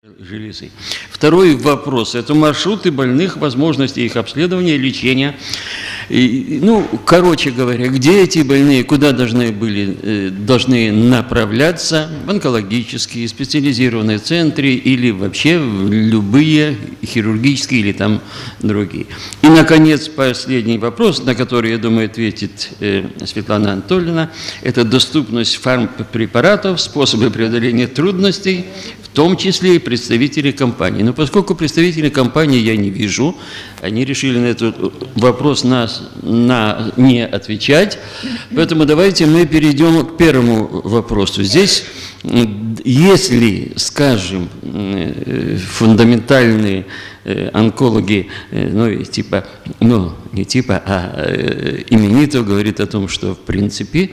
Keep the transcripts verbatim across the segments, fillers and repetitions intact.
железы. Второй вопрос – это маршруты больных, возможности их обследования, лечения. И, ну, короче говоря, где эти больные, куда должны были, должны направляться, в онкологические, специализированные центры или вообще в любые хирургические или там другие. И, наконец, последний вопрос, на который, я думаю, ответит э, Светлана Анатольевна, это доступность фармпрепаратов, способы преодоления трудностей, в том числе и представители компании. Но поскольку представителей компании я не вижу, они решили на этот вопрос нас, на, не отвечать, поэтому давайте мы перейдем к первому вопросу. Здесь, если, скажем, фундаментальные онкологи, ну, типа, ну, не типа, а именитов говорит о том, что, в принципе,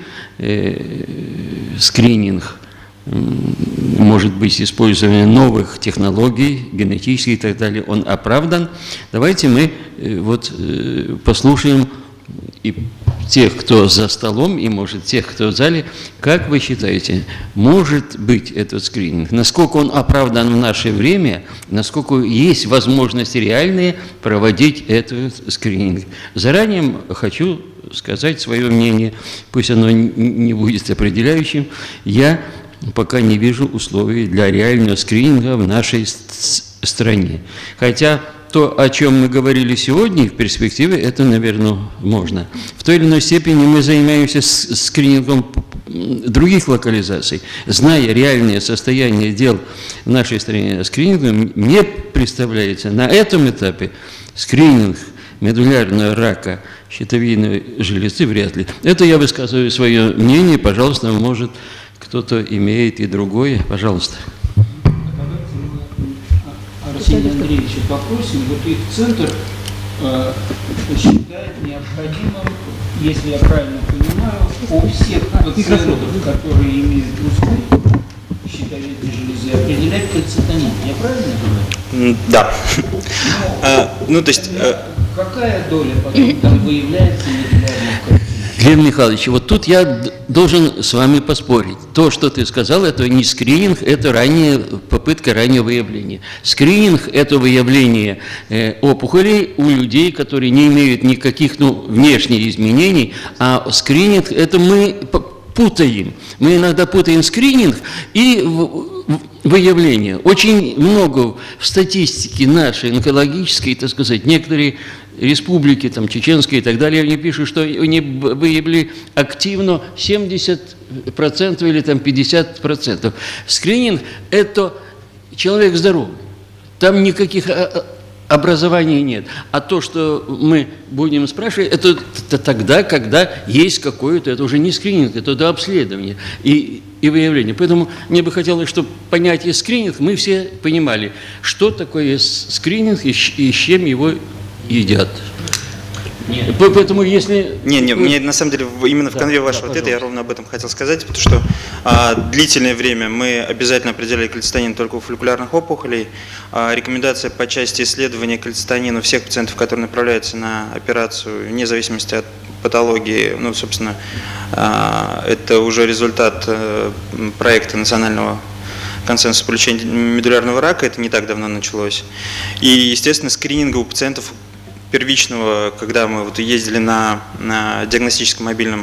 скрининг может быть использование новых технологий, генетических и так далее, он оправдан. Давайте мы вот послушаем и тех, кто за столом, и, может, тех, кто в зале. Как вы считаете, может быть этот скрининг? Насколько он оправдан в наше время, насколько есть возможности реальные проводить этот скрининг? Заранее хочу сказать свое мнение, пусть оно не будет определяющим. Я пока не вижу условий для реального скрининга в нашей стране. Хотя то, о чем мы говорили сегодня, в перспективе, это, наверное, можно. В той или иной степени мы занимаемся скринингом других локализаций. Зная реальное состояние дел в нашей стране скринингом, мне представляется на этом этапе скрининг медулярного рака щитовидной железы вряд ли. Это я высказываю свое мнение, пожалуйста, может, кто-то имеет и другое, пожалуйста. Арсения Андреевича попросим, вот их центр э, считает необходимым, если я правильно понимаю, у всех пациентов, которые имеют узкую щитовидной железы, определять кальцитонин. Я правильно говорю? Да. А, ну, то есть... Какая доля потом там выявляется медулярного карцинома? Лев Михайлович, вот тут я должен с вами поспорить. То, что ты сказал, это не скрининг, это ранняя, попытка раннего выявления. Скрининг – это выявление э, опухолей у людей, которые не имеют никаких ну, внешних изменений, а скрининг – это мы путаем. Мы иногда путаем скрининг и выявление. Очень много в статистике нашей онкологической, так сказать, некоторые республики, там, чеченские и так далее, они пишут, что они выявили активно семьдесят процентов или там пятьдесят процентов. Скрининг – это человек здоровый. Там никаких образований нет. А то, что мы будем спрашивать, это, это тогда, когда есть какое-то, это уже не скрининг, это до обследования и, и выявления. Поэтому мне бы хотелось, чтобы понятие скрининг мы все понимали, что такое скрининг и, и с чем его едят. Нет. Поэтому если... Не, не, мне на самом деле именно в конве да, вашего да, ответа я ровно об этом хотел сказать, потому что а, длительное время мы обязательно определяли кальцитонин только у фолликулярных опухолей. А, рекомендация по части исследования кальцитонина у всех пациентов, которые направляются на операцию, вне зависимости от патологии, ну, собственно, а, это уже результат а, проекта национального консенсуса по лечению медулярного рака, это не так давно началось. И, естественно, скрининга у пациентов первичного, когда мы вот ездили на, на диагностическом мобильном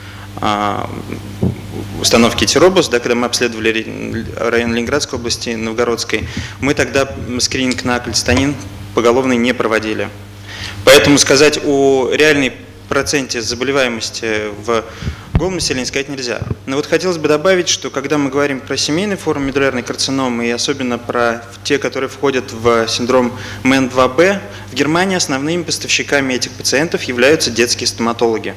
а, установке Теробус, да, когда мы обследовали район Ленинградской области, Новгородской, мы тогда скрининг на кальцитонин поголовный не проводили. Поэтому сказать о реальной проценте заболеваемости в голом населении сказать нельзя. Но вот хотелось бы добавить, что когда мы говорим про семейные формы медулярной карциномы и особенно про те, которые входят в синдром эм эн два бэ, в Германии основными поставщиками этих пациентов являются детские стоматологи.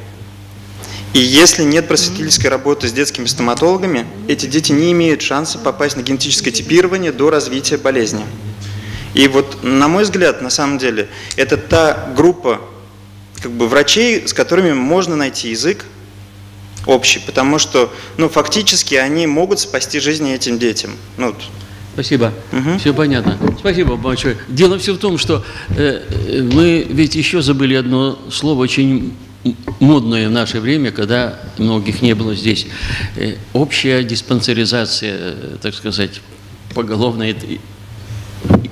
И если нет просветительской работы с детскими стоматологами, эти дети не имеют шанса попасть на генетическое типирование до развития болезни. И вот, на мой взгляд, на самом деле, это та группа как бы, врачей, с которыми можно найти язык общий, потому что, ну, фактически они могут спасти жизни этим детям. Ну, вот. Спасибо. Угу. Все понятно. Спасибо большое. Дело все в том, что э, мы ведь еще забыли одно слово, очень модное в наше время, когда многих не было здесь. Э, общая диспансеризация, так сказать, поголовная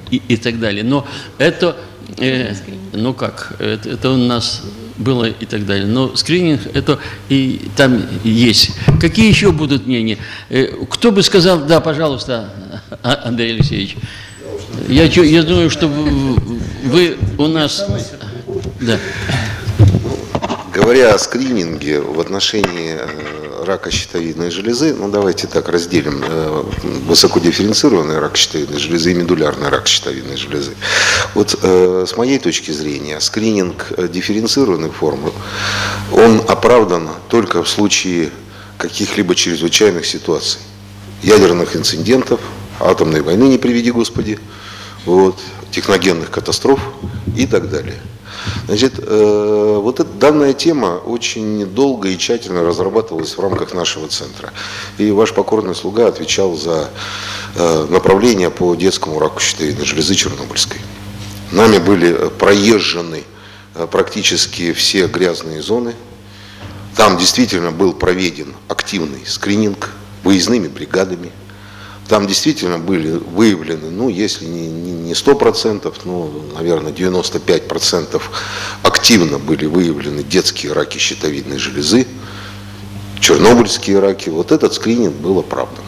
и, и так далее. Но это, э, ну как, это, это у нас было и так далее. Но скрининг, это и там есть. Какие еще будут мнения? Э, кто бы сказал, да, пожалуйста, Андрей Алексеевич. Я, я думаю, что вы у нас... Да. Говоря о скрининге в отношении рака щитовидной железы, ну давайте так разделим высокодифференцированный рак щитовидной железы и медулярный рак щитовидной железы. Вот э, с моей точки зрения скрининг дифференцированной формы, он оправдан только в случае каких-либо чрезвычайных ситуаций, ядерных инцидентов, атомной войны, не приведи Господи, вот, техногенных катастроф и так далее. Значит, э, вот эта данная тема очень долго и тщательно разрабатывалась в рамках нашего центра. И ваш покорный слуга отвечал за э, направление по детскому раку щитовидной железы Чернобыльской. Нами были проезжены э, практически все грязные зоны. Там действительно был проведен активный скрининг выездными бригадами. Там действительно были выявлены, ну, если не сто процентов, ну, наверное, девяносто пять процентов активно были выявлены детские раки щитовидной железы, чернобыльские раки. Вот этот скрининг был оправдан.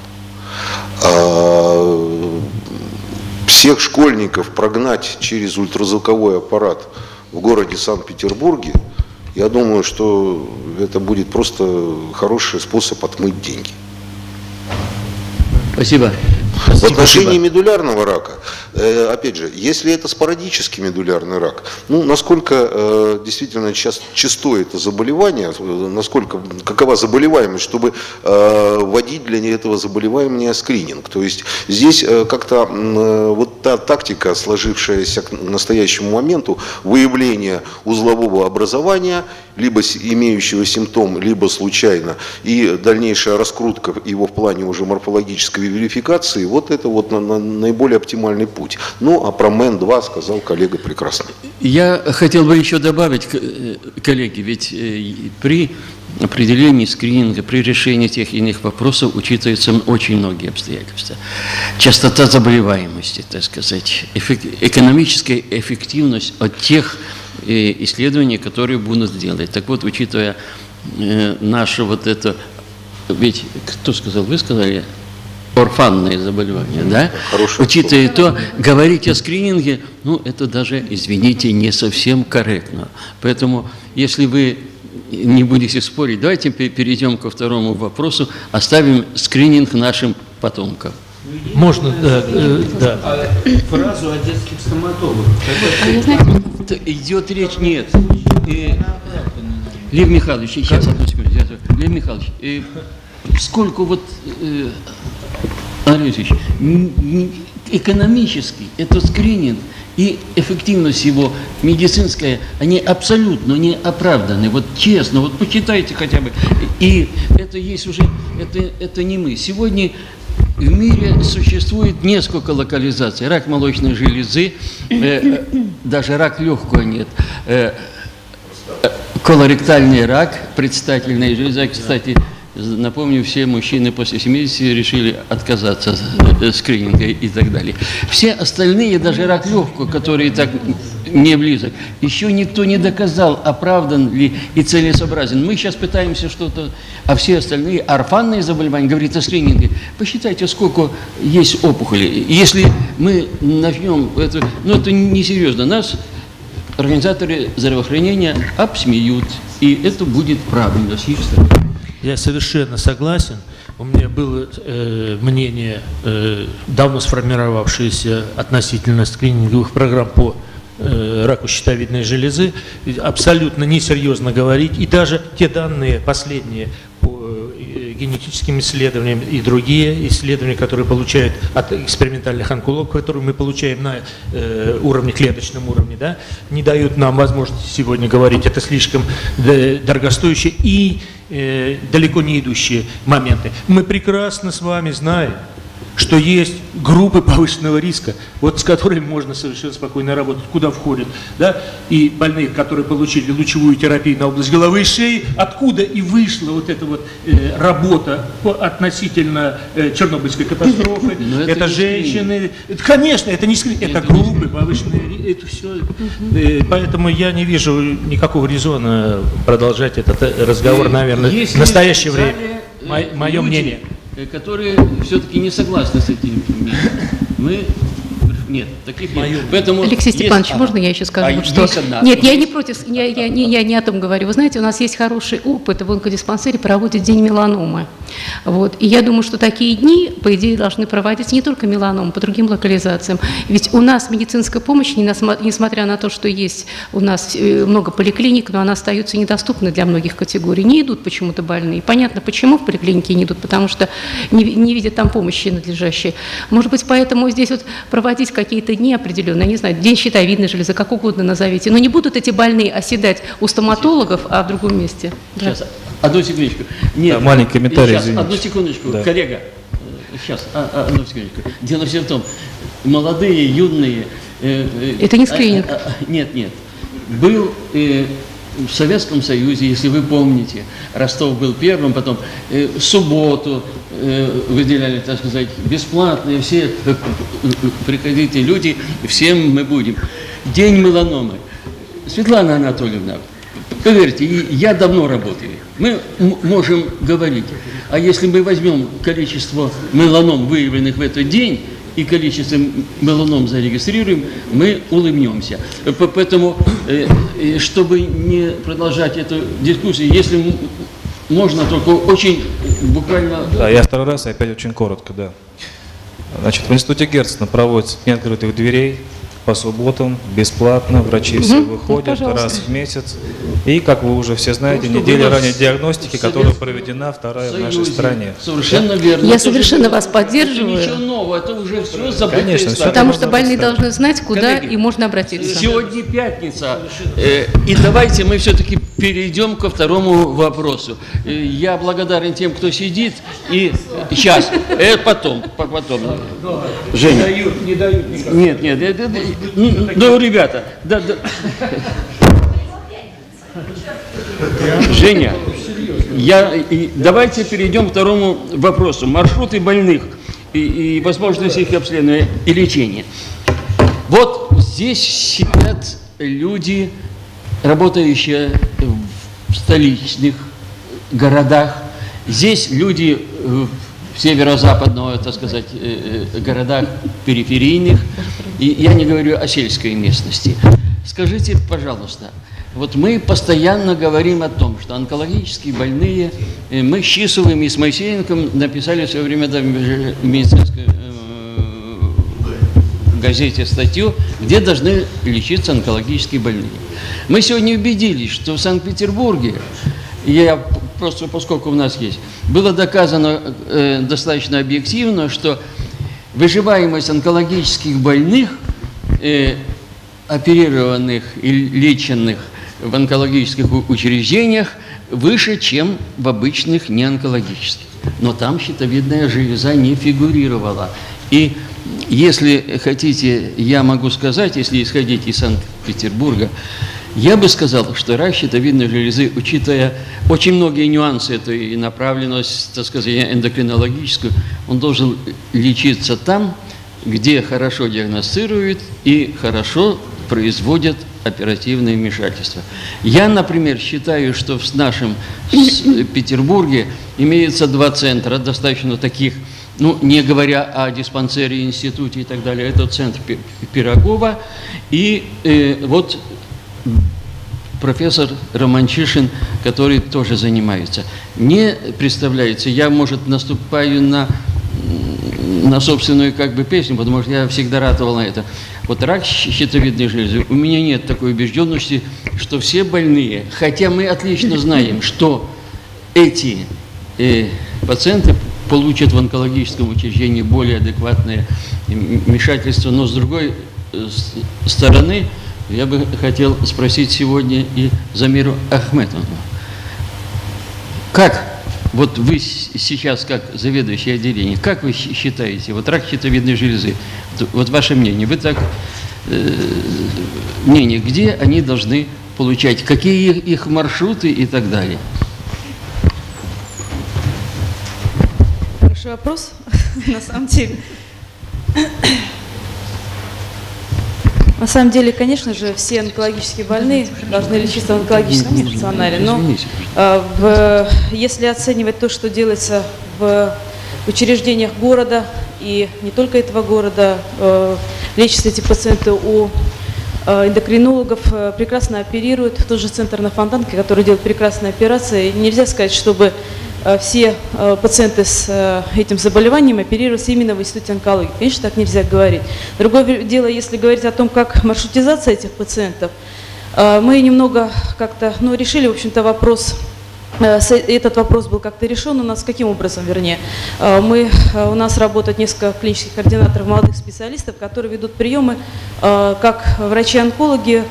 А всех школьников прогнать через ультразвуковой аппарат в городе Санкт-Петербурге, я думаю, что это будет просто хороший способ отмыть деньги. Спасибо. В отношении медулярного рака, э, опять же, если это спорадический медулярный рак, ну, насколько э, действительно часто, часто это заболевание, насколько, какова заболеваемость, чтобы э, вводить для этого заболевания скрининг. То есть здесь э, как-то э, вот та тактика, сложившаяся к настоящему моменту, выявления узлового образования, либо имеющего симптом, либо случайно, и дальнейшая раскрутка его в плане уже морфологической верификации, вот это вот на, на, наиболее оптимальный путь. Ну, а про МЭН два сказал коллега прекрасно. Я хотел бы еще добавить, коллеги, ведь при определении скрининга, при решении тех или иных вопросов учитываются очень многие обстоятельства. Частота заболеваемости, так сказать, эффект, экономическая эффективность от тех исследований, которые будут делать. Так вот, учитывая наше вот это, ведь кто сказал, вы сказали, орфанные заболевания, да? Хорошее Учитывая то, говорить о скрининге, ну, это даже, извините, не совсем корректно. Поэтому, если вы не будете спорить, давайте перейдем ко второму вопросу, оставим скрининг нашим потомкам. Можно, да, э, да. А фразу о детских стоматологах. Идет речь, нет. И, Лев Михайлович, сейчас, одну секунду. Лев Михайлович, и сколько вот, э, Андрей Алексеевич, экономический, это скрининг и эффективность его медицинская, они абсолютно не оправданы. Вот честно, вот почитайте хотя бы. И это есть уже, это, это не мы. Сегодня в мире существует несколько локализаций. Рак молочной железы, э, даже рак легкого нет. Э, колоректальный рак, предстательная железа, кстати, напомню, все мужчины после семидесяти решили отказаться от скрининга и так далее. Все остальные, даже рак легкого, который так не близок, еще никто не доказал, оправдан ли и целесообразен. Мы сейчас пытаемся что-то, а все остальные орфанные заболевания, говорит о скрининге. Посчитайте, сколько есть опухолей. Если мы начнем, это, ну это несерьезно, нас организаторы здравоохранения обсмеют, и это будет правильно с их стороны. Я совершенно согласен. У меня было э, мнение, э, давно сформировавшееся относительно скрининговых программ по э, раку щитовидной железы. Абсолютно несерьезно говорить. И даже те данные последние по э, генетическим исследованиям и другие исследования, которые получают от экспериментальных онкологов, которые мы получаем на э, уровне, клеточном уровне, да, не дают нам возможности сегодня говорить. Это слишком э, дорогостоящее и далеко не идущие моменты. Мы прекрасно с вами знаем, что есть группы повышенного риска, вот с которыми можно совершенно спокойно работать, куда входят, да, и больные, которые получили лучевую терапию на область головы и шеи, откуда и вышла вот эта вот э, работа по, относительно э, Чернобыльской катастрофы. Это, это женщины, это, конечно, это не скрин, это, это группы повышенные, это все. Э, поэтому я не вижу никакого резона продолжать этот разговор, наверное, в настоящее время. Мое мнение. Которые все-таки не согласны с этим. Мы нет, таких нет. Поэтому Алексей Степанович, есть... можно я еще скажу? А, вот что... Нет, я не против, я, я, не, я не о том говорю. Вы знаете, у нас есть хороший опыт, в онкодиспансере проводят день меланомы. Вот. И я думаю, что такие дни, по идее, должны проводиться не только меланомы, по другим локализациям. Ведь у нас медицинская помощь, несмотря на то, что есть у нас много поликлиник, но она остается недоступной для многих категорий. Не идут почему-то больные. Понятно, почему в поликлинике не идут, потому что не, не видят там помощи надлежащей. Может быть, поэтому здесь вот проводить какие-то дни определенные, не знаю, день щитовидной железы, как угодно назовите, но не будут эти больные оседать у стоматологов, а в другом месте. Сейчас, да. Одну секундочку. Нет, да, маленький комментарий, сейчас, извините. Одну секундочку, да. Коллега. Сейчас, а, одну секундочку. Дело все в том, молодые, юные... Э, э, Это не скрининг. А, а, нет, нет. Был... Э, в Советском Союзе, если вы помните, Ростов был первым, потом э, в субботу э, выделяли, так сказать, бесплатные, все э, приходите люди, всем мы будем. День меланомы. Светлана Анатольевна, поверьте, я давно работаю, мы можем говорить, а если мы возьмем количество меланом, выявленных в этот день, и количество меланом зарегистрируем, мы улыбнемся. Поэтому, чтобы не продолжать эту дискуссию, если можно, только очень буквально... Да, я второй раз, и опять очень коротко, да. Значит, в институте Герцена проводится дни открытых дверей по субботам, бесплатно, врачи угу. все выходят ну, раз в месяц. И, как вы уже все знаете, ну, неделя ранней диагностики, которая проведена вторая Союзе. в нашей стране. Совершенно верно. Я это совершенно вас поддерживаю. Это ничего нового, это уже все забытое. Конечно, потому что больные должны знать, куда Коллеги, и можно обратиться. Сегодня пятница, э, и давайте мы все-таки перейдем ко второму вопросу. Э, я благодарен тем, кто сидит, и сейчас, э, потом, потом. Женя. Не дают, не дают никак. Нет, нет, это, это, ну, ну, ребята, да, да. Женя, я, и, давайте перейдем к второму вопросу. Маршруты больных и, и возможность их обследования и лечения. Вот здесь сидят люди, работающие в столичных городах. Здесь люди в северо-западного, так сказать, городах периферийных. И я не говорю о сельской местности. Скажите, пожалуйста, вот мы постоянно говорим о том, что онкологические больные, мы с Чисовым и с Моисеенком написали в свое время да, в медицинской э, газете статью, где должны лечиться онкологические больные. Мы сегодня убедились, что в Санкт-Петербурге, я просто поскольку у нас есть, было доказано э, достаточно объективно, что выживаемость онкологических больных, э, оперированных и леченных в онкологических учреждениях выше, чем в обычных неонкологических. Но там щитовидная железа не фигурировала. И если хотите, я могу сказать, если исходить из Санкт-Петербурга, я бы сказал, что рак щитовидной железы, учитывая очень многие нюансы этой направленности, так сказать, эндокринологическую, он должен лечиться там, где хорошо диагностируют и хорошо производят оперативное вмешательство. Я, например, считаю, что в нашем в Петербурге имеется два центра, достаточно таких, ну, не говоря о диспансере, институте и так далее. Это центр Пирогова и э, вот профессор Романчишин, который тоже занимается. Мне представляется, я, может, наступаю на, на собственную как бы песню, потому что я всегда ратовал на это. Вот рак щитовидной железы, у меня нет такой убежденности, что все больные, хотя мы отлично знаем, что эти э, пациенты получат в онкологическом учреждении более адекватное вмешательство, но с другой стороны, я бы хотел спросить сегодня и Замиру Ахметовну. Как Вот вы сейчас, как заведующий отделением, как вы считаете, вот рак щитовидной железы, вот ваше мнение, вы так, э, мнение, где они должны получать, какие их маршруты и так далее? Хороший вопрос, на самом деле. На самом деле, конечно же, все онкологические больные должны лечиться в онкологическом стационаре, но э, в, если оценивать то, что делается в учреждениях города, и не только этого города, э, лечатся эти пациенты у э, эндокринологов, э, прекрасно оперируют, тот же центр на Фонтанке, который делает прекрасные операции. И нельзя сказать, чтобы э, все э, пациенты с э, этим заболеванием оперируются именно в институте онкологии. Конечно, так нельзя говорить. Другое дело, если говорить о том, как маршрутизация этих пациентов, э, мы немного как-то, ну, решили, в общем-то, вопрос. Этот вопрос был как-то решен у нас, каким образом, вернее. Мы, у нас работают несколько клинических координаторов, молодых специалистов, которые ведут приемы как врачи-онкологи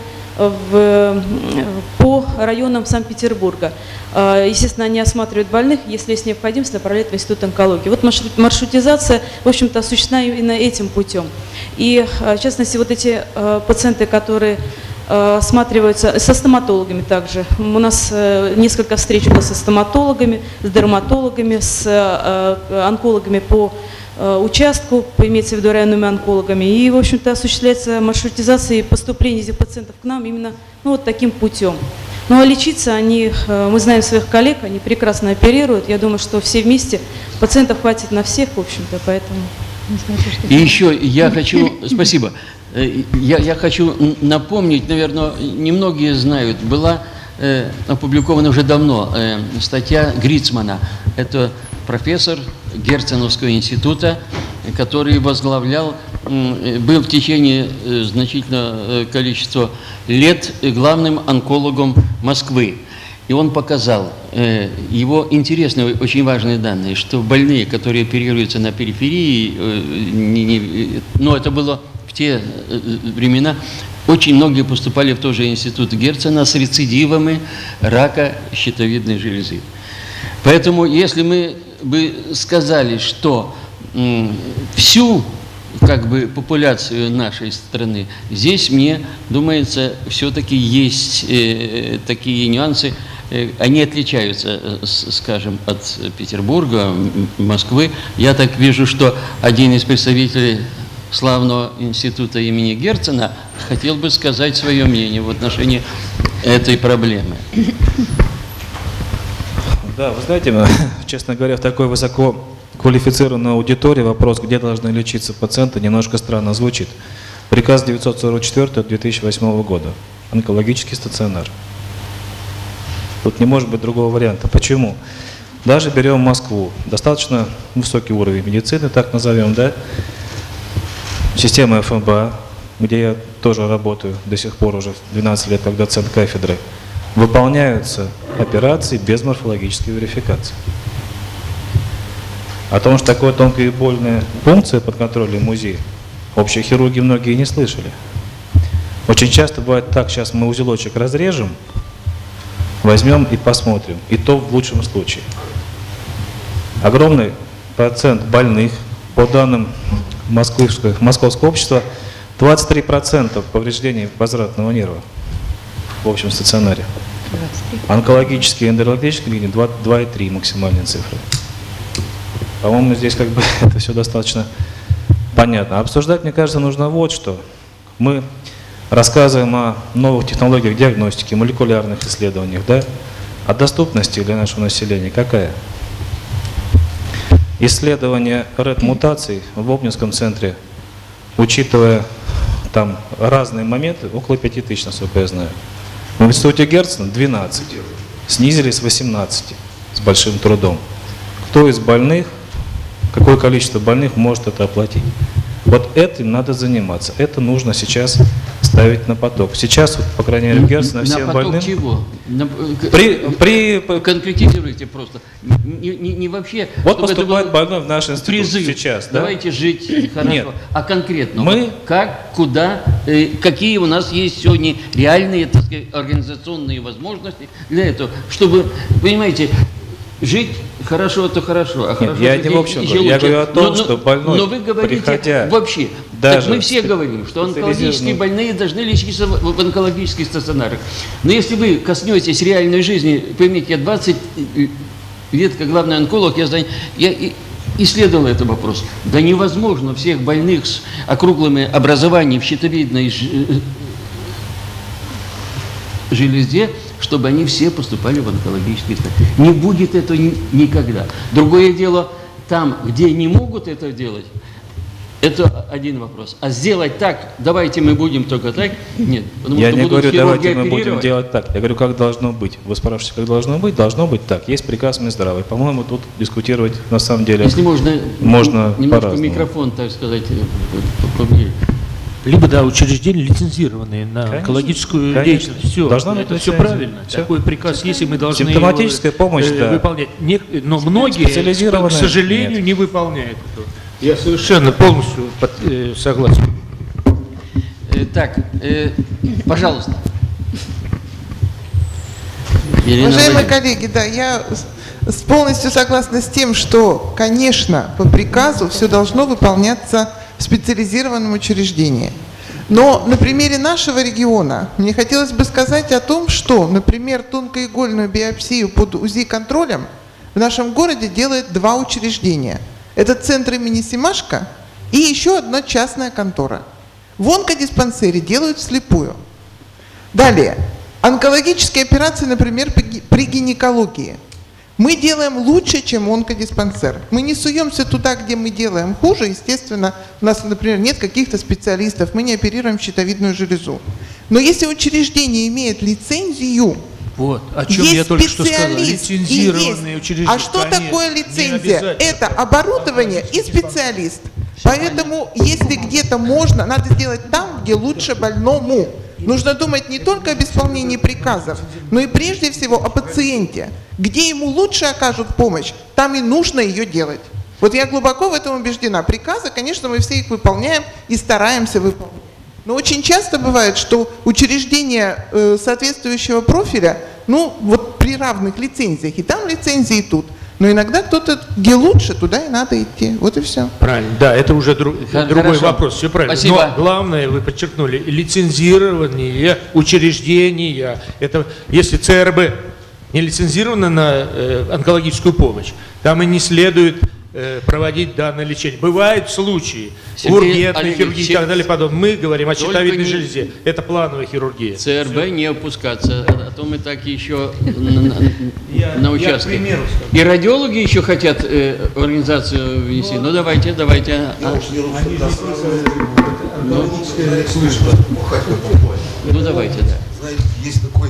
в, по районам Санкт-Петербурга. Естественно, они осматривают больных, если есть необходимость, направляют в институт онкологии. Вот маршрутизация, в общем-то, осуществлена именно этим путем. И, в частности, вот эти пациенты, которые осматриваются со стоматологами также. У нас несколько встреч было со стоматологами, с дерматологами, с онкологами по участку, имеется в виду районными онкологами. И, в общем-то, осуществляется маршрутизация и поступление этих пациентов к нам именно, ну, вот таким путем. Ну а лечиться они, мы знаем своих коллег, они прекрасно оперируют. Я думаю, что все вместе пациентов хватит на всех, в общем-то, поэтому... И еще я хочу, спасибо, я, я хочу напомнить, наверное, немногие знают, была э, опубликована уже давно э, статья Грицмана, это профессор Герценовского института, который возглавлял, э, был в течение э, значительного количества лет главным онкологом Москвы. И он показал э, его интересные, очень важные данные, что больные, которые оперируются на периферии, э, не, не, но это было в те э, времена, очень многие поступали в тот же институт Герцена с рецидивами рака щитовидной железы. Поэтому, если мы бы сказали, что э, всю как бы популяцию нашей страны, здесь, мне думается, все-таки есть э, такие нюансы. Они отличаются, скажем, от Петербурга, Москвы. Я так вижу, что один из представителей славного института имени Герцена хотел бы сказать свое мнение в отношении этой проблемы. Да, вы знаете, честно говоря, в такой высококвалифицированной аудитории вопрос, где должны лечиться пациенты, немножко странно звучит. Приказ девятьсот сорок четыре две тысячи восьмого года. Онкологический стационар. Тут не может быть другого варианта. Почему? Даже берем Москву. Достаточно высокий уровень медицины, так назовем, да? Система эф эм бэ а, где я тоже работаю до сих пор уже двенадцать лет как доцент кафедры, выполняются операции без морфологической верификации. О том, что такое тонкая и больная пункция под контролем МУЗИ, общие хирурги многие не слышали. Очень часто бывает так, сейчас мы узелочек разрежем, возьмем и посмотрим, и то в лучшем случае. Огромный процент больных, по данным Московского, Московского общества, двадцать три процента повреждений возвратного нерва в общем стационаре. Онкологические и эндокринологические линии два и три максимальные цифры. По-моему, здесь как бы это все достаточно понятно. Обсуждать, мне кажется, нужно вот что. Мы рассказываем о новых технологиях диагностики, молекулярных исследованиях, да? О доступности для нашего населения какая? Исследование РЭД-мутаций в Обнинском центре, учитывая там разные моменты, около пяти тысяч, насколько я знаю. В институте Герцена двенадцать, снизили с восемнадцати с большим трудом. Кто из больных, какое количество больных может это оплатить? Вот этим надо заниматься. Это нужно сейчас ставить на поток. Сейчас, вот, по крайней мере, Герцена всем на больным... поток чего? На... При, при... Конкретизируйте просто. Не, не, не вообще... Вот поступает больной в наш институт призыв. Сейчас. Да? Давайте жить хорошо. Нет. А конкретно? Мы... Как, куда, э, какие у нас есть сегодня реальные, так сказать, организационные возможности для этого, чтобы, понимаете, жить хорошо, то хорошо, а хорошо я жить не в общем еще говорю, я лучше. говорю о том, но, что больной, но вы говорите приходя, вообще, даже так мы все говорим, что онкологические больные должны лечиться в, в онкологических стационарах. Но если вы коснетесь реальной жизни, поймите, я двадцать лет, как главный онколог, я, я исследовал этот вопрос. Да невозможно всех больных с округлыми образованиями в щитовидной железе, чтобы они все поступали в онкологические стационары. Не будет этого никогда. Другое дело, там, где не могут это делать, это один вопрос. А сделать так, давайте мы будем только так, нет. Я не говорю, давайте мы будем делать так. Я говорю, как должно быть. Вы спрашиваете, как должно быть? Должно быть так. Есть приказ Минздрава. По-моему, тут дискутировать на самом деле Если можно, можно немножко микрофон, так сказать, поближе. Либо, да, учреждения, лицензированные на конечно, онкологическую конечно. деятельность. Все, должна это быть все правильно. Все. Такой приказ есть, и мы должны симптоматическая его, помощь, э, да. выполнять. Не, но многие, к сожалению, нет. не выполняют это. Я совершенно полностью под, э, согласен. Э, так, э, пожалуйста. Уважаемые коллеги, да, я полностью согласна с тем, что, конечно, по приказу все должно выполняться в специализированном учреждении. Но на примере нашего региона мне хотелось бы сказать о том, что, например, тонкоигольную биопсию под УЗИ-контролем в нашем городе делает два учреждения. Это центр имени Семашко и еще одна частная контора. В онкодиспансере делают вслепую. Далее. Онкологические операции, например, при гинекологии. Мы делаем лучше, чем онкодиспансер. Мы не суемся туда, где мы делаем хуже. Естественно, у нас, например, нет каких-то специалистов, мы не оперируем щитовидную железу. Но если учреждение имеет лицензию, вот, о чем есть я только что сказал, лицензированные учреждения. А что конечно, такое лицензия? Это оборудование и специалист. Поэтому, если где-то можно, надо сделать там, где лучше больному. Нужно думать не только об исполнении приказов, но и прежде всего о пациенте. Где ему лучше окажут помощь, там и нужно ее делать. Вот я глубоко в этом убеждена. Приказы, конечно, мы все их выполняем и стараемся выполнять. Но очень часто бывает, что учреждения э, соответствующего профиля, ну вот при равных лицензиях, и там лицензии, и тут. Но иногда кто-то, где лучше, туда и надо идти. Вот и все. Правильно, да, это уже друг, другой вопрос, все правильно. Спасибо. Но главное, вы подчеркнули, лицензированные учреждения. Это если ЦРБ не лицензировано на э, онкологическую помощь, там и не следует э, проводить данное лечение. Бывают случаи, ургентной хирургии и так далее подобное. Мы говорим о щитовидной не... железе. Это плановая хирургия. ЦРБ все. Не опускаться, а то мы так еще на, я, на участке. Я и радиологи еще хотят э, организацию внести. Ну давайте, давайте. Ну давайте, да. Знаете, есть такой...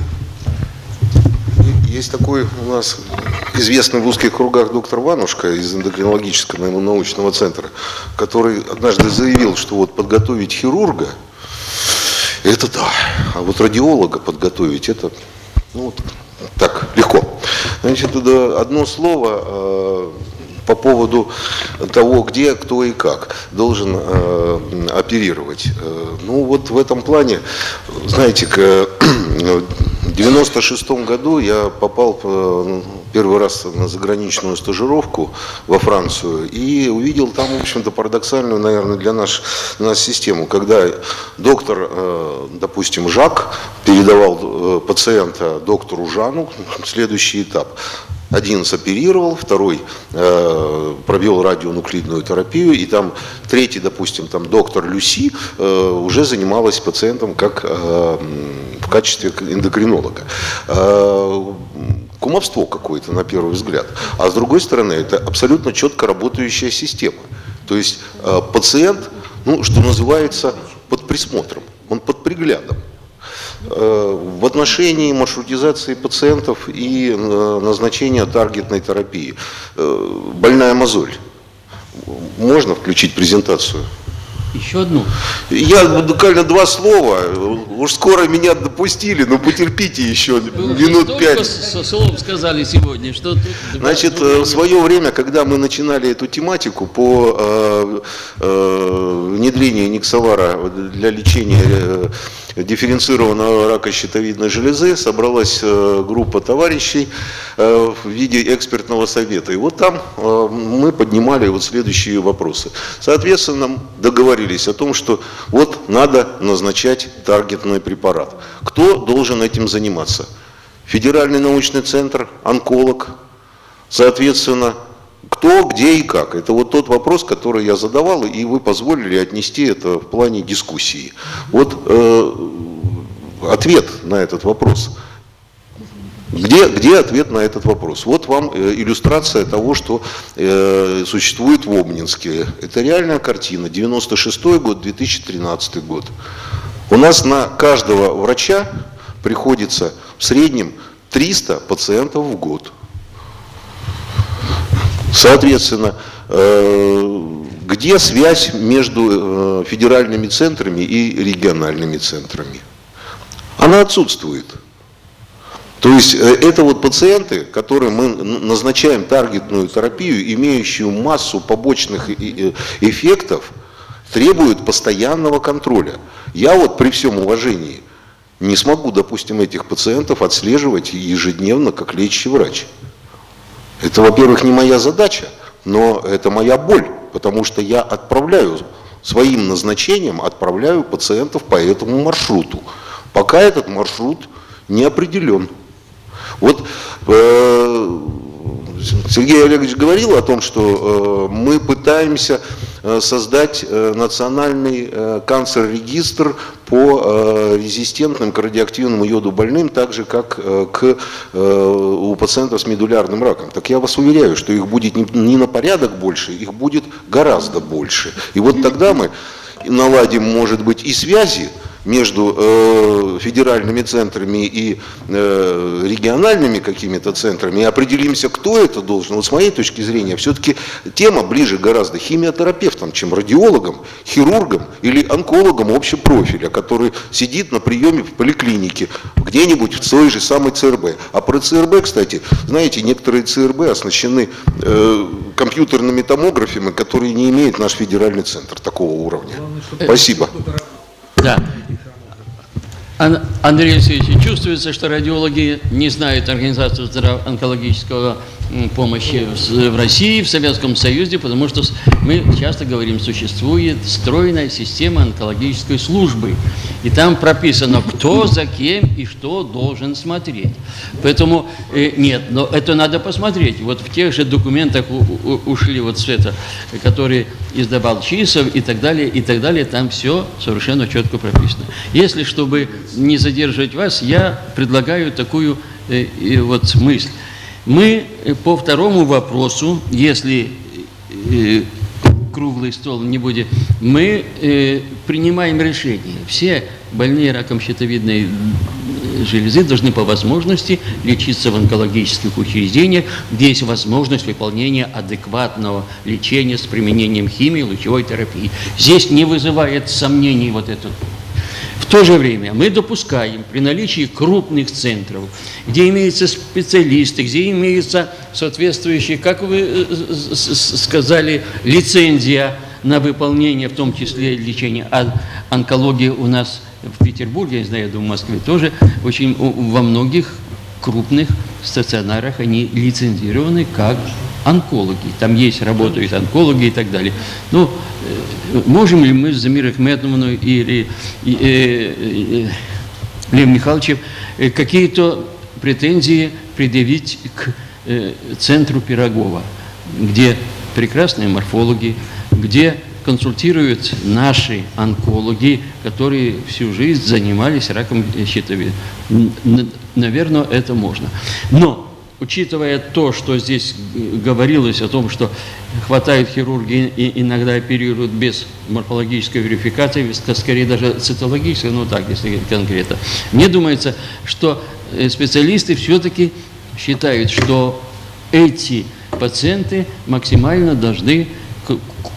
Есть такой у нас известный в узких кругах доктор Ванушка из эндокринологического научного центра, который однажды заявил, что вот подготовить хирурга, это да, а вот радиолога подготовить, это ну, вот, так, легко. Значит, одно слово по поводу того, где, кто и как должен э, оперировать. Ну вот в этом плане, знаете, к, в девяносто шестом году я попал э, первый раз на заграничную стажировку во Францию и увидел там, в общем-то, парадоксальную, наверное, для нас, для нас систему, когда доктор, э, допустим, Жак передавал э, пациента доктору Жану, следующий этап. Один соперировал, второй э, провел радионуклидную терапию, и там третий, допустим, там доктор Люси э, уже занималась пациентом как э, в качестве эндокринолога. Э, кумовство какое-то на первый взгляд. А с другой стороны, это абсолютно четко работающая система. То есть э, пациент, ну, что называется, под присмотром, он под приглядом. В отношении маршрутизации пациентов и назначения таргетной терапии. Больная мозоль. Можно включить презентацию? Еще одну. Я буквально два слова. Уж скоро меня допустили, но потерпите еще Вы минут пять. Со слов сказали сегодня, что тут... Значит, в свое время, когда мы начинали эту тематику по э, э, внедрению Никсавара для лечения дифференцированного рака щитовидной железы собралась группа товарищей в виде экспертного совета. И вот там мы поднимали вот следующие вопросы. Соответственно, договорились о том, что вот надо назначать таргетный препарат. Кто должен этим заниматься? Федеральный научный центр, онколог, соответственно, кто, где и как. Это вот тот вопрос, который я задавал, и вы позволили отнести это в плане дискуссии. Вот э, ответ на этот вопрос. Где, где ответ на этот вопрос? Вот вам э, иллюстрация того, что э, существует в Обнинске. Это реальная картина. девяносто шестой год, две тысячи тринадцатый год. У нас на каждого врача приходится в среднем триста пациентов в год. Соответственно, где связь между федеральными центрами и региональными центрами? Она отсутствует. То есть это вот пациенты, которым мы назначаем таргетную терапию, имеющую массу побочных эффектов, требуют постоянного контроля. Я вот при всем уважении не смогу, допустим, этих пациентов отслеживать ежедневно как лечащий врач. Это, во-первых, не моя задача, но это моя боль, потому что я отправляю, своим назначением отправляю пациентов по этому маршруту, пока этот маршрут не определен. Вот э, Сергей Олегович говорил о том, что э, мы пытаемся э, создать э, национальный э, канцер-регистр по э, резистентным к радиоактивному йоду больным, так же, как э, к, э, у пациентов с медулярным раком. Так я вас уверяю, что их будет не, не на порядок больше, их будет гораздо больше. И вот тогда мы наладим, может быть, и связи между э, федеральными центрами и э, региональными какими-то центрами, и определимся, кто это должен. Вот с моей точки зрения, все-таки тема ближе гораздо химиотерапевтам, чем радиологам, хирургам или онкологам общего профиля, который сидит на приеме в поликлинике, где-нибудь в той же самой ЦРБ. А про ЦРБ, кстати, знаете, некоторые ЦРБ оснащены э, компьютерными томографами, которые не имеет наш федеральный центр такого уровня. Спасибо. Да. Андрей Алексеевич, чувствуется, что радиологи не знают организацию онкологического помощи в России, в Советском Союзе, потому что мы часто говорим, существует стройная система онкологической службы. И там прописано, кто за кем и что должен смотреть. Поэтому э, нет, но это надо посмотреть. Вот в тех же документах у, у, ушли вот с это, которые издавал Чисов и так далее, и так далее, там все совершенно четко прописано. Если, чтобы не задерживать вас, я предлагаю такую э, э, вот мысль. Мы по второму вопросу, если э, круглый стол не будет, мы э, принимаем решение. Все больные раком щитовидной железы должны по возможности лечиться в онкологических учреждениях, где есть возможность выполнения адекватного лечения с применением химии, лучевой терапии. Здесь не вызывает сомнений вот это. В то же время мы допускаем при наличии крупных центров, где имеются специалисты, где имеются соответствующие, как вы сказали, лицензия на выполнение, в том числе лечения. А онкология у нас в Петербурге, я знаю, я думаю, в Москве тоже, очень во многих крупных стационарах они лицензированы как онкологи. Там есть, работают онкологи и так далее. Ну, можем ли мы с Замирой Ахмедовной или Левом Михайловичем какие-то претензии предъявить к центру Пирогова, где прекрасные морфологи, где консультируют наши онкологи, которые всю жизнь занимались раком щитовидной. Наверное, это можно. Но, учитывая то, что здесь говорилось о том, что хватает хирурги и иногда оперируют без морфологической верификации, скорее даже цитологической, ну так, если конкретно, мне думается, что специалисты все-таки считают, что эти пациенты максимально должны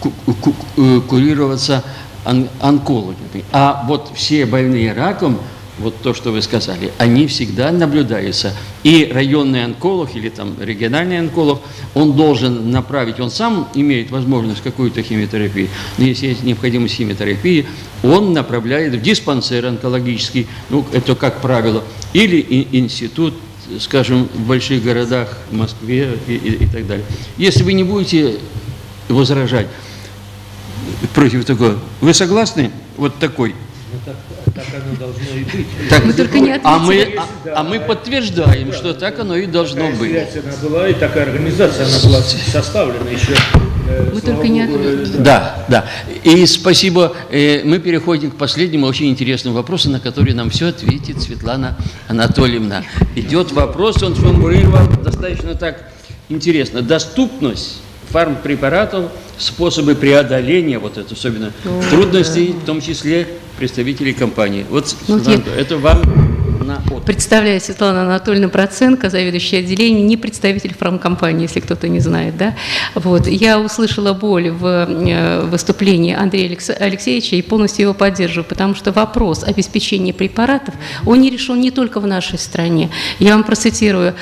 курироваться онкологами. А вот все больные раком вот то, что вы сказали, они всегда наблюдаются. И районный онколог или там региональный онколог, он должен направить, он сам имеет возможность какую-то химиотерапию, но если есть необходимость химиотерапии, он направляет в диспансер онкологический, ну, это как правило, или институт, скажем, в больших городах, в Москве и, и, и так далее. Если вы не будете возражать против такого, вы согласны? Вот такой. Так, так оно должно и быть. Так, мы только не а, мы, а, а мы подтверждаем, да, что так оно и должно такая быть. Связь она была, и такая организация она была составлена еще. Э, мы только не Богу, э, да, да. И спасибо. Э, мы переходим к последнему очень интересному вопросу, на который нам все ответит Светлана Анатольевна. Идет вопрос, он сформулирован достаточно так интересно. Доступность фармпрепаратов, способы преодоления, вот это особенно О, трудностей, да. в том числе представителей компании. Вот, ну, Светлана, я... это вам на отдых. Представляю, Светлана Анатольевна Проценко, заведующая отделением, не представитель фармкомпании, если кто-то не знает, да. Вот. Я услышала боль в выступлении Андрея Алексеевича и полностью его поддерживаю, потому что вопрос обеспечения препаратов, он не решен не только в нашей стране. Я вам процитирую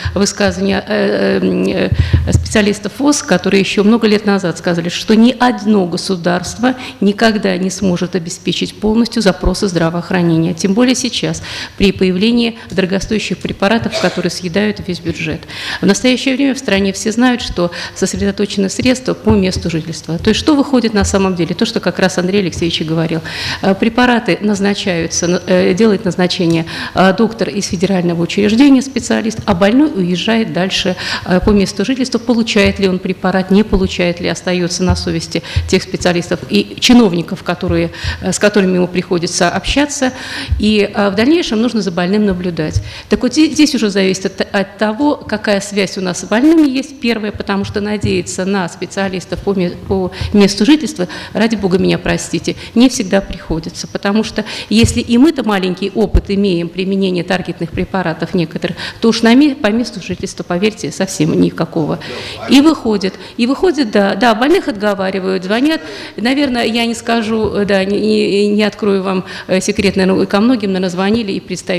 высказывание специалистов ВОЗ, которые еще много лет назад сказали, что ни одно государство никогда не сможет обеспечить полностью запросы здравоохранения, тем более сейчас, при появлении дорогостоящих препаратов, которые съедают весь бюджет. В настоящее время в стране все знают, что сосредоточены средства по месту жительства. То есть что выходит на самом деле? То, что как раз Андрей Алексеевич и говорил. Препараты назначаются, делает назначение доктор из федерального учреждения, специалист, а больной уезжает дальше по месту жительства, получает ли он препарат, не получает ли, остается на совести тех специалистов и чиновников, которые, с которыми ему приходится общаться. И в дальнейшем нужно за больным наблюдать. Так вот здесь уже зависит от, от того, какая связь у нас с больными есть. Первое, потому что надеяться на специалистов по, по месту жительства, ради бога меня простите, не всегда приходится. Потому что если и мы-то маленький опыт имеем применения таргетных препаратов некоторых, то уж на, по месту жительства, поверьте, совсем никакого. И выходит, и выходит, да, да, больных отговаривают, звонят. Наверное, я не скажу, да, не, не, не открою вам секрет, наверное, ко многим, наверное, звонили и представители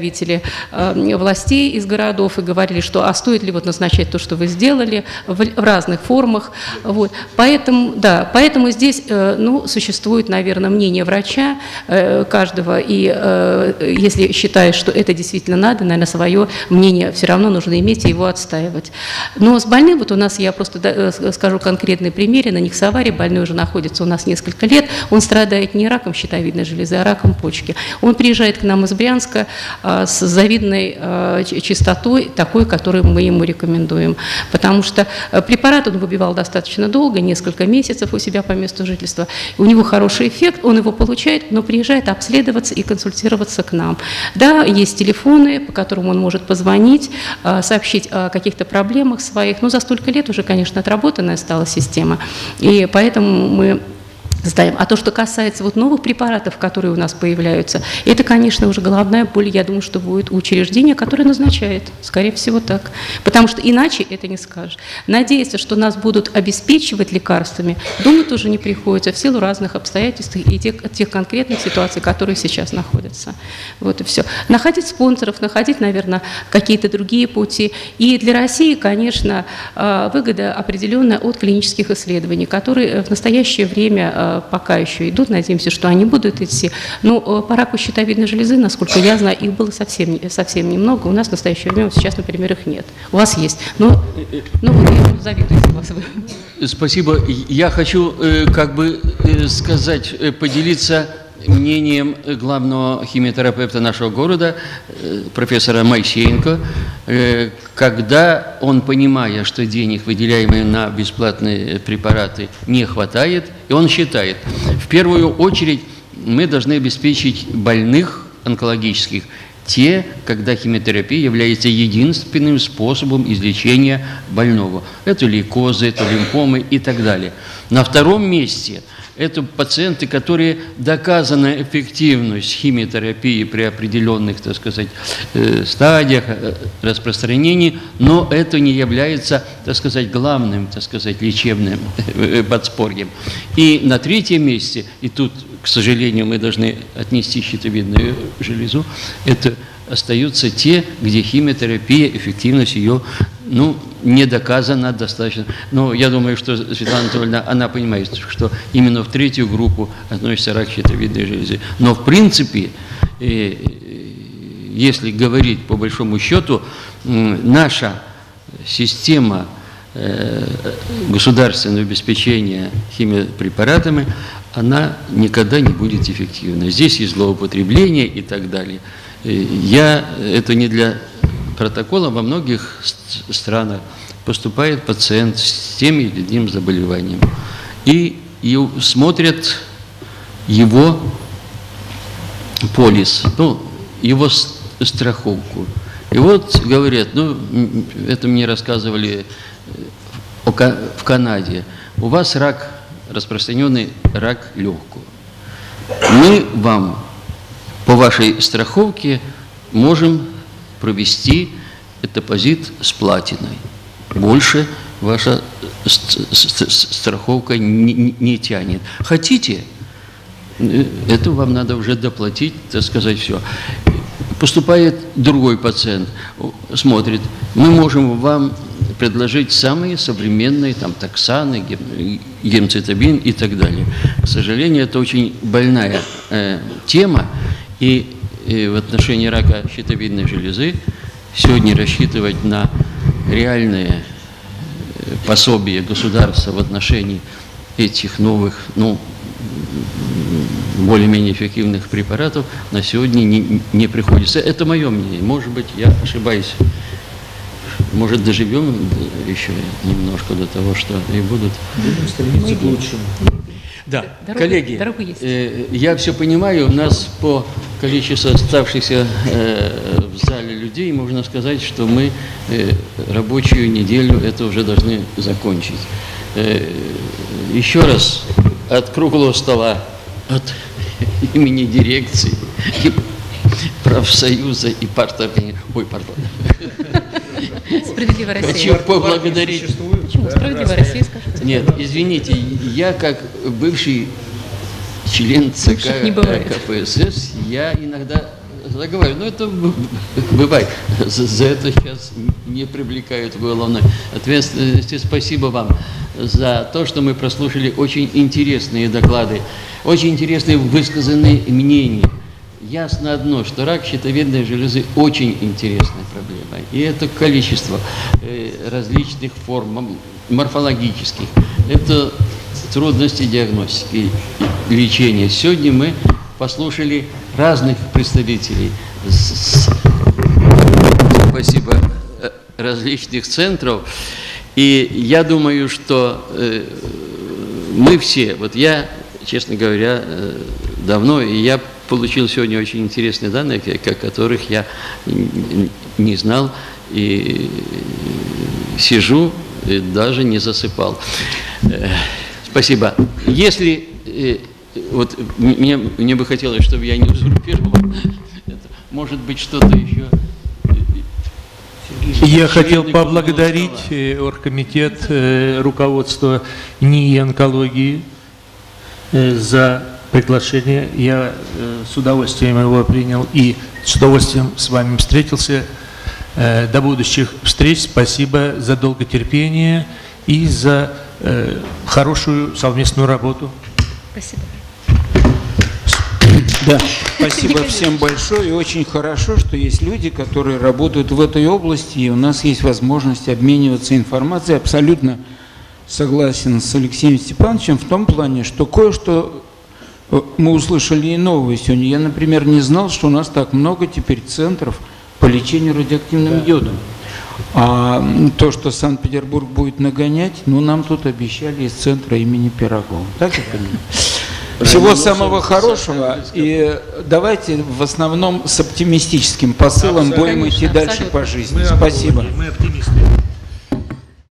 э, властей из городов и говорили, что а стоит ли вот назначать то, что вы сделали в, в разных формах. Вот. Поэтому, да, поэтому здесь э, ну, существует, наверное, мнение врача э, каждого, и э, если считаешь, что это действительно надо, наверное, свое мнение все равно нужно иметь и его отстаивать. Но с больным, вот у нас, я просто да, скажу конкретный пример, на Никсаваре больной уже находится у нас несколько лет, он страдает не раком щитовидной железы, а раком почки. Он приезжает к нам из Брянска а, с завидной а, частотой, такой, которую мы ему рекомендуем. Потому что препарат он выпивал достаточно долго, несколько месяцев у себя по месту жительства. У него хороший эффект, он его получает, но приезжает обследоваться и консультироваться к нам. Да, есть телефоны, по которым он может позвонить, а, сообщить о каких-то проблемах своих. Но за столько лет уже, конечно, отработанная стала система. И поэтому мы ставим. А то, что касается вот новых препаратов, которые у нас появляются, это, конечно, уже головная боль, я думаю, что будет у учреждения, которое назначает. Скорее всего, так. Потому что иначе это не скажешь. Надеяться, что нас будут обеспечивать лекарствами, думаю, тоже не приходится в силу разных обстоятельств и тех, тех конкретных ситуаций, которые сейчас находятся. Вот и все. Находить спонсоров, находить, наверное, какие-то другие пути. И для России, конечно, выгода определенная от клинических исследований, которые в настоящее время пока еще идут, надеемся, что они будут идти. Но по раку щитовидной железы, насколько я знаю, их было совсем, совсем немного. У нас в настоящее время сейчас, например, их нет. У вас есть. Но, но вот я завидую вас. Спасибо. Я хочу как бы сказать, поделиться мнением главного химиотерапевта нашего города, профессора Моисеенко, когда он, понимая, что денег, выделяемых на бесплатные препараты, не хватает, и он считает, в первую очередь мы должны обеспечить больных онкологических, те, когда химиотерапия является единственным способом излечения больного. Это лейкозы, это лимфомы и так далее. На втором месте это пациенты, которые доказана эффективность химиотерапии при определенных, так сказать, стадиях распространения, но это не является, так сказать, главным, так сказать, лечебным подспорьем. И на третьем месте, и тут к сожалению, мы должны отнести щитовидную железу, это остаются те, где химиотерапия, эффективность ее, ну, не доказана достаточно. Но я думаю, что Светлана Анатольевна, она понимает, что именно в третью группу относится рак щитовидной железы. Но в принципе, если говорить по большому счету, наша система государственного обеспечения химиопрепаратами, она никогда не будет эффективна. Здесь есть злоупотребление и так далее. Я, это не для протокола, во многих странах поступает пациент с тем или иным заболеванием. И, и смотрят его полис, ну, его страховку. И вот говорят, ну, это мне рассказывали в Канаде, у вас рак, распространенный рак легкого. Мы вам по вашей страховке можем провести этапозит с платиной. Больше ваша страховка не, не тянет. Хотите, это вам надо уже доплатить, так сказать, все. Поступает другой пациент, смотрит, мы можем вам предложить самые современные, там, токсаны, гемцитабин и так далее. К сожалению, это очень больная э, тема, и, и в отношении рака щитовидной железы сегодня рассчитывать на реальные пособия государства в отношении этих новых, ну, более-менее эффективных препаратов на сегодня не, не приходится. Это мое мнение. Может быть, я ошибаюсь. Может, доживем еще немножко до того, что и будут. Будем стремиться к лучшему. Да, дорога, коллеги, дорога есть. Э, я все понимаю, у нас по количеству оставшихся э, в зале людей можно сказать, что мы э, рабочую неделю это уже должны закончить. Э, еще раз от круглого стола, от имени дирекции, и профсоюза и партии. Ой, пардон. Справедливая Россия. Хочу поблагодарить. Почему? Справедливая Россия, скажите. Нет, извините, я как бывший член ЦК КПСС, я иногда заговариваю, но это бывает. За, за это сейчас не привлекают уголовной ответственности. Спасибо вам за то, что мы прослушали очень интересные доклады, очень интересные высказанные мнения. Ясно одно, что рак щитовидной железы очень интересная проблема. И это количество э, различных форм, морфологических. Это трудности диагностики и лечения. Сегодня мы послушали разных представителей. Спасибо. Различных центров. И я думаю, что э, мы все, вот я, честно говоря, э, давно, и я получил сегодня очень интересные данные, о которых я не знал, и сижу, и даже не засыпал. Спасибо. Если, вот мне, мне бы хотелось, чтобы я не узурпировал, может быть, что-то еще. Я хотел поблагодарить оргкомитет, руководство НИИ онкологии за приглашение. Я э, с удовольствием его принял и с удовольствием с вами встретился. Э, до будущих встреч. Спасибо за долготерпение и за э, хорошую совместную работу. Спасибо. Да, спасибо всем большое. И очень хорошо, что есть люди, которые работают в этой области, и у нас есть возможность обмениваться информацией. Абсолютно согласен с Алексеем Степановичем в том плане, что кое-что мы услышали и новое сегодня. Я, например, не знал, что у нас так много теперь центров по лечению радиоактивным да. йодом. А то, что Санкт-Петербург будет нагонять, ну, нам тут обещали из центра имени Пирогова. Так я понимаю? Всего самого хорошего. И давайте в основном с оптимистическим посылом будем идти дальше по жизни. Спасибо. Мы оптимисты.